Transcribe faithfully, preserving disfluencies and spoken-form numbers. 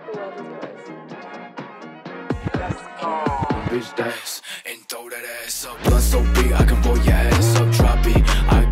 The world is yours. Let's go. Bitch dance and throw that ass up. Blunt so big I can blow your ass up. Drop it. I